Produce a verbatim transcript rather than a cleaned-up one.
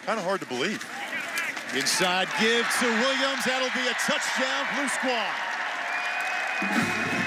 kind of hard to believe. Inside give to Williams. That'll be a touchdown, Blue Squad.